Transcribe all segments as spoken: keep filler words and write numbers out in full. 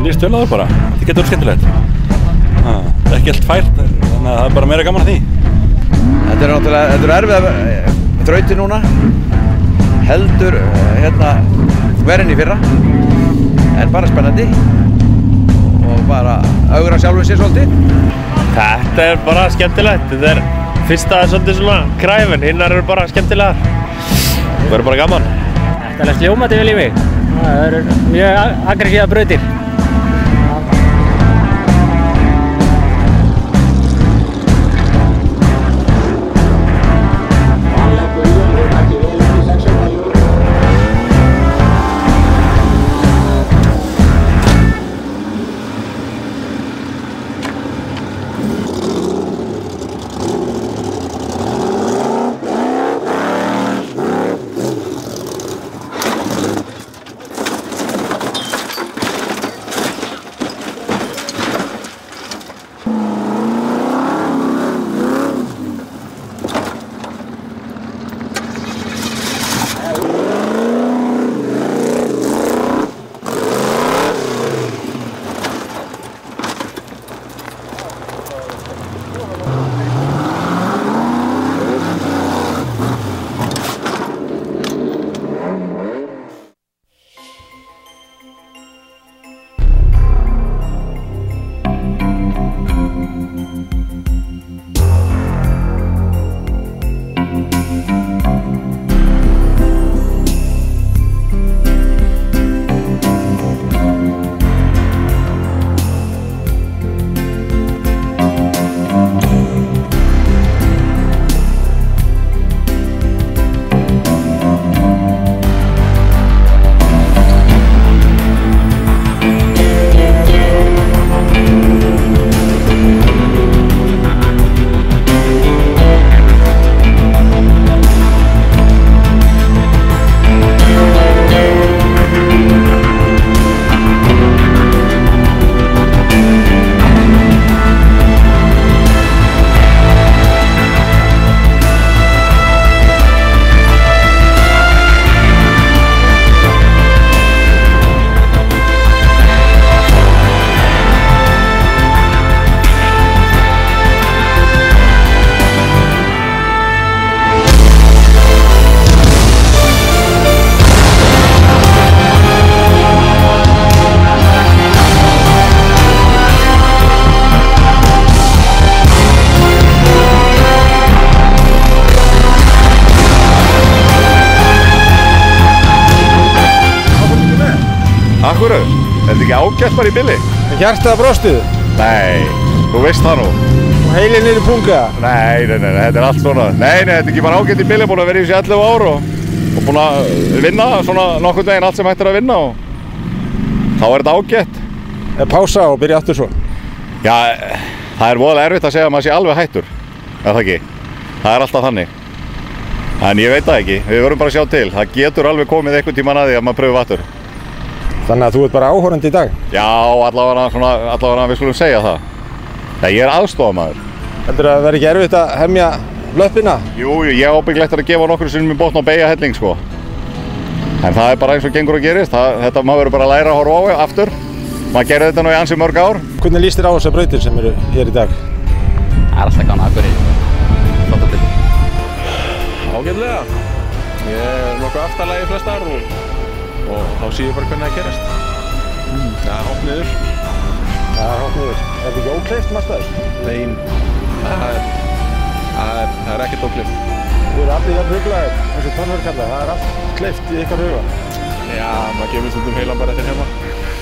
líst vel á það bara. Þetta getur verið skemmtilegt. Það er ekki allt fært, þannig að það er bara meira gaman að því. Þetta er náttúrulega, þetta er erfið þrautir núna. Heldur hérna verðin í fyrra, en bara spennandi og bara augra sjálfum sér svolítið. Þetta er bara skemmtilegt. Þetta er fyrsta svolítið svona kræfin, hinnar eru bara skemmtilegar. Það verður bara gaman. Þetta er ljómandi vel í mig. Það eru mjög aggressívar brautir. Akkur, er þetta ekki ágætt bara í billi? Hjartað brostuð? Nei, þú veist það nú. Og heilin niður í punga? Nei, nei, nei, þetta er allt svona. Nei, nei, þetta er ekki bara ágætt í billi, búin að vera í þessi ellefu ár og, og búin að vinna svona nokkurn veginn allt sem hægt er að vinna og þá er þetta ágætt. Er pása og byrja aftur svo? Já, það er voðalega erfitt að segja að maður sé alveg hættur, er það ekki? Það er alltaf þannig. En ég veit það ekki, við verðum bara að sjá til. Það getur alveg komið einhvern tímann að því að maður pröfu aftur. Þannig að þú ert bara áhorfandi í dag? Já, allavega svona, allavega við skulum segja það. Já, ég er aðstofamaður. Heldur að vera ekki erfitt að hemja löppina? Jú, jú, ég er ábyggilegt að gefa nokkur sinnum í botn og beygja helling, sko. En það er bara eins og gengur og gerist. Það, þetta maður verður bara að læra að horfa á aftur. Maður gerir þetta nú í ansi mörg ár. Hvernig líst þér á þessar brautir sem eru hér í dag? Það er alltaf gaman að Akureyri. Ágætlega. Ég er nokkuð aftarlega í flestar og og þá sé ég bara hvernig það gerast. Mm. Það er hopp niður. Það er hopp niður. Er þetta ekki ókleift mannstæður? Nein, það er, það er, það er ekkert ókleift. Þú eru allir jafn huglaðir, eins og Tannverð kallar. Það er allt kleift í ykkar huga. Já, maður gefur stundum heilan bara eftir heima.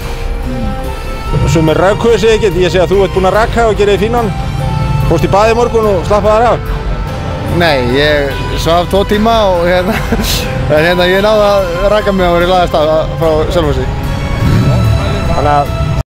Mm. Og svo með rafkuðu sig ekkert. Ég sé að þú ert búinn að rakka og gera þig fínan. Fórst í baði í morgun og slappaði þar af. Nei, ég svaf tvo tíma og hérna, hérna ég náði að raka mig og var í laðast af frá Selfossi. Þannig að